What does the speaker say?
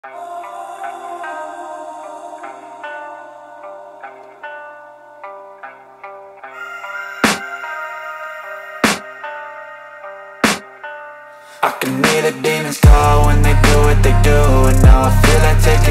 I can hear the demons call when they do what they do, and now I feel like taking